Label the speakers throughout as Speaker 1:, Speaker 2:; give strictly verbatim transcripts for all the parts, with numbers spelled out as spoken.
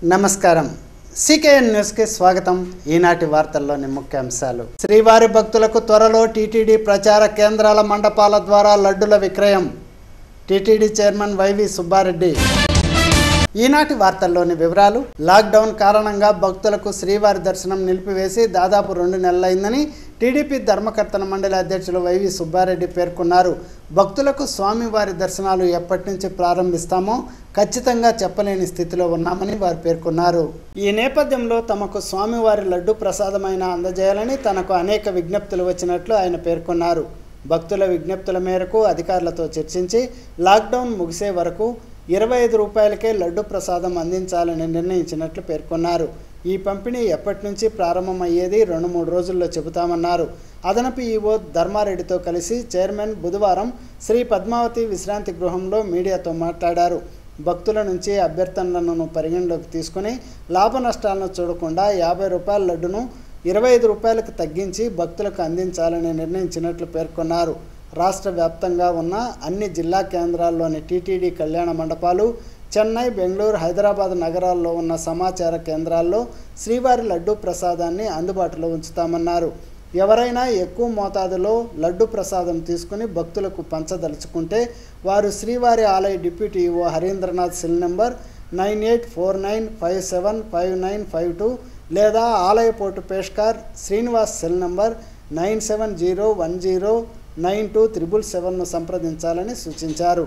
Speaker 1: నమస్కారం సికేఎన్ న్యూస్ కి స్వాగతం। ఈనాటి వార్తల్లోని ముఖ్యాంశాలు। శ్రీవారి భక్తులకు త్వరలో టీటీడీ ప్రచార కేంద్రాల మండపాల ద్వారా లడ్డుల విక్రయం। TTD chairman YV Subbareddy. ఈనాటి వార్తల్లోని వివరాలు। లాక్డౌన్ కారణంగా భక్తులకు శ్రీవారి దర్శనం నిలిపివేసి దాదాపు రెండు నెలలైందని టీడీపీ ధర్మకర్తన మండలి అధ్యక్షులు వైవి సుబ్బారెడ్డి పేర్కొన్నారు। భక్తులకు స్వామివారి దర్శనాలు ఎప్పటి నుంచి ప్రారంభిస్తామో ఖచ్చితంగా చెప్పలేని స్థితిలో ఉన్నామని వారు పేర్కొన్నారు। ఈ నేపథ్యంలో తమకు స్వామివారి లడ్డు ప్రసాదమైన అందజేయాలని తనకు అనేక విజ్ఞప్తులు వచ్చినట్లు ఆయన పేర్కొన్నారు। భక్తుల విజ్ఞప్తుల మేరకు అధికారులతో చర్చించి లాక్డౌన్ ముగిసే వరకు ఇరవై ఐదు రూపాయలకే లడ్డు ప్రసాదం అందించాలని నిర్ణయించినట్లు పేర్కొన్నారు। ఈ పంపిణీ ఎప్పటి నుంచి ప్రారంభమయ్యేది రెండు మూడు రోజుల్లో చెబుతామన్నారు। అదనపు ఈవో ధర్మారెడ్డితో కలిసి చైర్మన్ బుధవారం శ్రీ పద్మావతి విశ్రాంతి గృహంలో మీడియాతో మాట్లాడారు। భక్తుల నుంచి అభ్యర్థనలను పరిగణలోకి తీసుకుని లాభ నష్టాలను చూడకుండా యాభై రూపాయల లడ్డును ఇరవై ఐదు రూపాయలకు తగ్గించి భక్తులకు అందించాలని నిర్ణయించినట్లు పేర్కొన్నారు। రాష్ట్ర వ్యాప్తంగా ఉన్న అన్ని జిల్లా కేంద్రాల్లోని టీటీడీ కళ్యాణ మండపాలు, చెన్నై, బెంగళూరు, హైదరాబాద్ నగరాల్లో ఉన్న సమాచార కేంద్రాల్లో శ్రీవారి లడ్డు ప్రసాదాన్ని అందుబాటులో ఉంచుతామన్నారు। ఎవరైనా ఎక్కువ మోతాదులో లడ్డు ప్రసాదం తీసుకుని భక్తులకు పంచదలుచుకుంటే వారు శ్రీవారి ఆలయ deputy EO Harindranath cell number nine eight four nine five seven five nine five two లేదా ఆలయ పోర్టు పేష్కార్ Srinivas cell number nine seven zero one zero nine two triple సెవెన్ను సంప్రదించాలని సూచించారు।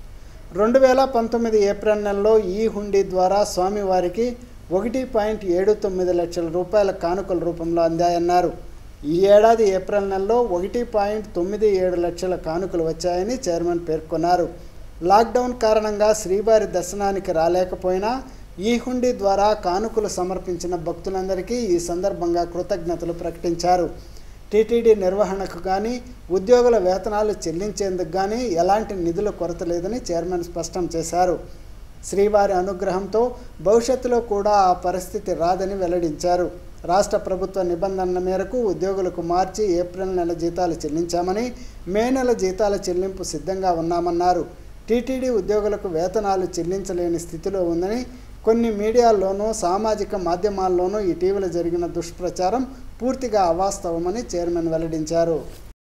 Speaker 1: రెండు వేల పంతొమ్మిది ఏప్రిల్ నెలలో ఈ హుండీ ద్వారా స్వామివారికి ఒకటి పాయింట్ ఏడు తొమ్మిది లక్షల రూపాయల కానుకల రూపంలో అందాయన్నారు। ఈ ఏడాది ఏప్రిల్ నెలలో ఒకటి పాయింట్ తొమ్మిది ఏడు లక్షల కానుకలు వచ్చాయని చైర్మన్ పేర్కొన్నారు। లాక్డౌన్ కారణంగా శ్రీవారి దర్శనానికి రాలేకపోయినా ఈ హుండీ ద్వారా కానుకలు సమర్పించిన భక్తులందరికీ ఈ సందర్భంగా కృతజ్ఞతలు ప్రకటించారు। టీటీడీ నిర్వహణకు కానీ ఉద్యోగుల వేతనాలు చెల్లించేందుకు కానీ ఎలాంటి నిధుల కొరత లేదని చైర్మన్ స్పష్టం చేశారు। శ్రీవారి అనుగ్రహంతో భవిష్యత్తులో కూడా ఆ పరిస్థితి రాదని వెల్లడించారు। రాష్ట్ర ప్రభుత్వ నిబంధనల మేరకు ఉద్యోగులకు మార్చి ఏప్రిల్ నెల జీతాలు చెల్లించామని, మే నెల జీతాల చెల్లింపు సిద్ధంగా ఉన్నామన్నారు। టీటీడీ ఉద్యోగులకు వేతనాలు చెల్లించలేని స్థితిలో ఉందని, కొన్ని మీడియాల్లోనూ సామాజిక మాధ్యమాల్లోనూ ఇటీవల జరిగిన దుష్ప్రచారం పూర్తిగా అవాస్తవమని చైర్మన్ వెల్లడించారు।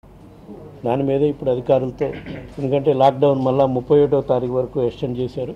Speaker 2: దాని మీద ఇప్పుడు అధికారులతో, ఎందుకంటే లాక్డౌన్ మళ్ళీ ముప్పై ఒకటో తారీఖు వరకు ఎక్స్టెండ్ చేశారు,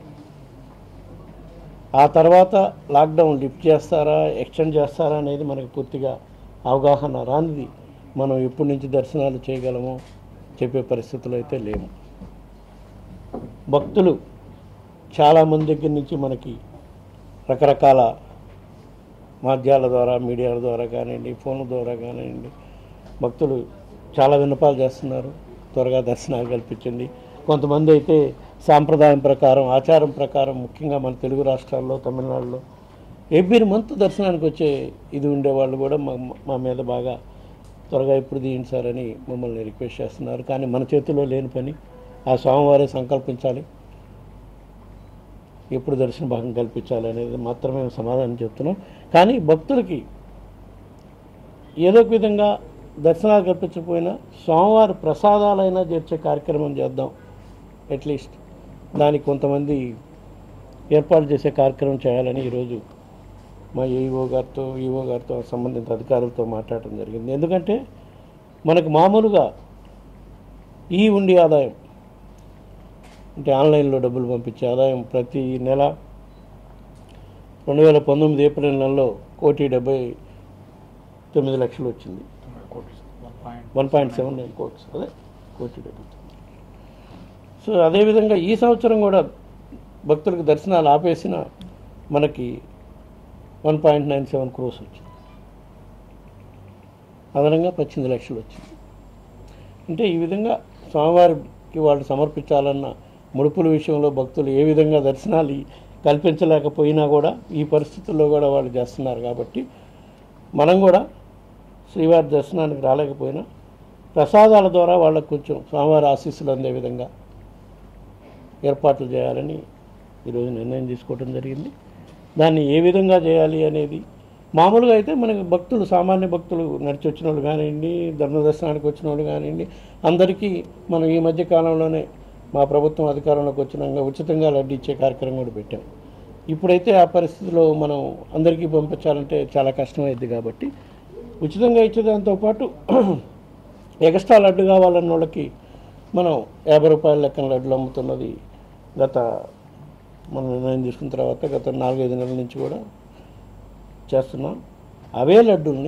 Speaker 2: ఆ తర్వాత లాక్డౌన్ లిఫ్ట్ చేస్తారా ఎక్స్టెండ్ చేస్తారా అనేది మనకు పూర్తిగా అవగాహన రానిది మనం ఎప్పటి నుంచి దర్శనాలు చేయగలమో చెప్పే పరిస్థితులు అయితే లేము। భక్తులు చాలామంది దగ్గర నుంచి మనకి రకరకాల మాధ్యాల ద్వారా, మీడియాల ద్వారా కానివ్వండి, ఫోన్ల ద్వారా కానివ్వండి, భక్తులు చాలా విన్నపాలు చేస్తున్నారు, త్వరగా దర్శనాలు కల్పించండి। కొంతమంది అయితే సాంప్రదాయం ప్రకారం, ఆచారం ప్రకారం, ముఖ్యంగా మన తెలుగు రాష్ట్రాల్లో, తమిళనాడులో ఎవ్రీ మంత్ దర్శనానికి వచ్చే ఇది ఉండేవాళ్ళు కూడా మా మా మీద బాగా త్వరగా ఎప్పుడు తీయండి సార్ అని మమ్మల్ని రిక్వెస్ట్ చేస్తున్నారు। కానీ మన చేతిలో లేని పని, ఆ స్వామివారే సంకల్పించాలి, ఎప్పుడు దర్శన భాగం కల్పించాలి అనేది మాత్రమే సమాధానం చెప్తున్నాం। కానీ భక్తులకి ఏదో ఒక విధంగా దర్శనాలు కల్పించకపోయినా స్వామివారి ప్రసాదాలైనా చేర్చే కార్యక్రమం చేద్దాం, అట్లీస్ట్ దానికి కొంతమంది ఏర్పాటు చేసే కార్యక్రమం చేయాలని ఈరోజు మా ఈఓ గారితో ఈఓ గారితో సంబంధిత అధికారులతో మాట్లాడటం జరిగింది। ఎందుకంటే మనకు మామూలుగా ఈ ఉండి ఆదాయం అంటే ఆన్లైన్లో డబ్బులు పంపించే ఆదాయం ప్రతి నెల రెండు వేల పంతొమ్మిది ఏప్రిల్ నెలలో కోటి డెబ్బై తొమ్మిది లక్షలు వచ్చింది, one point seven nine crores అదే కోటి డెబ్బై తొమ్మిది। సో అదేవిధంగా ఈ సంవత్సరం కూడా భక్తులకు దర్శనాలు ఆపేసిన మనకి one point nine seven crores వచ్చింది, అదనంగా పద్దెనిమిది లక్షలు వచ్చింది। అంటే ఈ విధంగా స్వామివారికి వాళ్ళు సమర్పించాలన్న ముడుపుల విషయంలో భక్తులు ఏ విధంగా దర్శనాలు కల్పించలేకపోయినా కూడా ఈ పరిస్థితుల్లో కూడా వాళ్ళు చేస్తున్నారు। కాబట్టి మనం కూడా శ్రీవారి దర్శనానికి రాలేకపోయినా ప్రసాదాల ద్వారా వాళ్ళకు కొంచెం స్వామివారి ఆశీస్సులు అందే విధంగా ఏర్పాట్లు చేయాలని ఈరోజు నిర్ణయం తీసుకోవడం జరిగింది। దాన్ని ఏ విధంగా చేయాలి అనేది మామూలుగా అయితే మనకి భక్తులు, సామాన్య భక్తులు నడిచి వచ్చిన వాళ్ళు కానివ్వండి, ధర్మ దర్శనానికి వచ్చిన వాళ్ళు కానివ్వండి, అందరికీ మనం ఈ మధ్య కాలంలోనే మా ప్రభుత్వం అధికారంలోకి వచ్చినాక ఉచితంగా లడ్డు ఇచ్చే కార్యక్రమం కూడా పెట్టాం। ఇప్పుడైతే ఆ పరిస్థితిలో మనం అందరికీ పంపించాలంటే చాలా కష్టమైంది కాబట్టి ఉచితంగా ఇచ్చేదాంతో పాటు ఎక్స్ట్రా లడ్డు కావాలన్న వాళ్ళకి మనం యాభై రూపాయల లెక్కన లడ్డులు అమ్ముతున్నది గత మనం నిర్ణయం తీసుకున్న తర్వాత గత నాలుగైదు నెలల నుంచి కూడా చేస్తున్నాం. అవే లడ్డూల్ని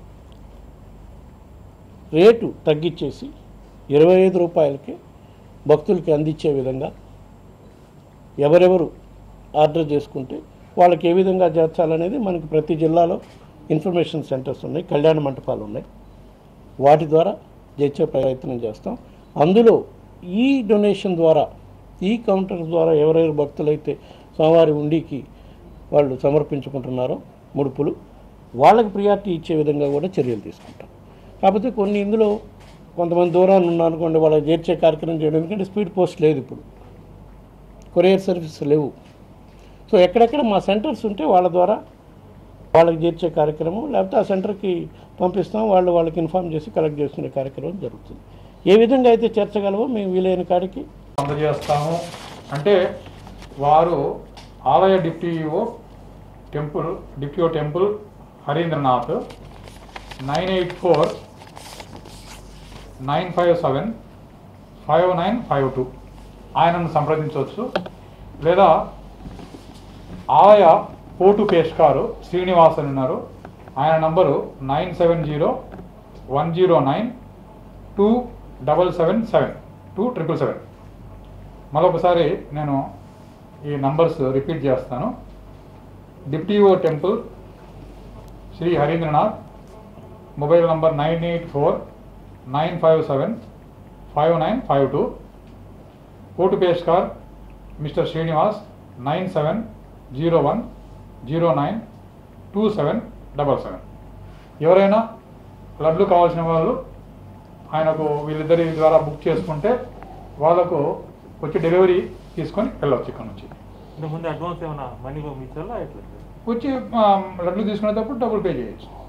Speaker 2: రేటు తగ్గించేసి ఇరవై ఐదు రూపాయలకి భక్తులకి అందించే విధంగా ఎవరెవరు ఆర్డర్ చేసుకుంటే వాళ్ళకి ఏ విధంగా చేర్చాలనేది మనకి ప్రతి జిల్లాలో ఇన్ఫర్మేషన్ సెంటర్స్ ఉన్నాయి, కళ్యాణ మంటపాలు ఉన్నాయి. వాటి ద్వారా చేర్చే ప్రయత్నం చేస్తాం. అందులో ఈ డొనేషన్ ద్వారా, ఈ కౌంటర్ ద్వారా ఎవరెవరు భక్తులైతే స్వామివారి ఉండికి వాళ్ళు సమర్పించుకుంటున్నారో ముడుపులు వాళ్ళకి ప్రియారిటీ ఇచ్చే విధంగా కూడా చర్యలు తీసుకుంటాం. కాకపోతే కొన్ని ఇందులో కొంతమంది దూరాన్ని ఉన్నారు అనుకోండి, వాళ్ళకి చేర్చే కార్యక్రమం చేయడం, ఎందుకంటే స్పీడ్ పోస్ట్ లేదు, ఇప్పుడు కొరియర్ సర్వీస్ లేవు. సో ఎక్కడెక్కడ మా సెంటర్స్ ఉంటే వాళ్ళ ద్వారా వాళ్ళకి చేర్చే కార్యక్రమం, లేకపోతే ఆ సెంటర్కి పంపిస్తాం, వాళ్ళు వాళ్ళకి ఇన్ఫార్మ్ చేసి కలెక్ట్ చేసుకునే కార్యక్రమం జరుగుతుంది. ఏ విధంగా అయితే చేర్చగలవో మేము వీలైన కాడికి
Speaker 3: అందజేస్తాము. అంటే వారు ఆలయ deputy EO temple deputy EO temple Harindranath nine eight four nine five seven five nine five two ఆయనను సంప్రదించవచ్చు. లేదా ఆలయ పోటు పేష్కారు శ్రీనివాసన్ ఉన్నారు, ఆయన number nine seven zero one zero nine two double seven seven two triple seven. మరొకసారి నేను ఈ నంబర్స్ రిపీట్ చేస్తాను. Deputy EO temple Shri Harindranath, mobile number nine eight four nine five seven five nine five two. కోటు పేష్కార్ mister Srinivas nine seven zero one zero nine two seven double seven. ఎవరైనా లడ్లు కావాల్సిన వాళ్ళు ఆయనకు వీళ్ళిద్దరి ద్వారా బుక్ చేసుకుంటే వాళ్ళకు వచ్చి డెలివరీ తీసుకొని వెళ్ళవచ్చు. ఇక్కడ నుంచి
Speaker 4: ముందు అడ్వాన్స్ ఏమైనా మనీ పంపించాలా?
Speaker 3: వచ్చి లడ్లు తీసుకునేటప్పుడు డబ్బులు పే చేయొచ్చు.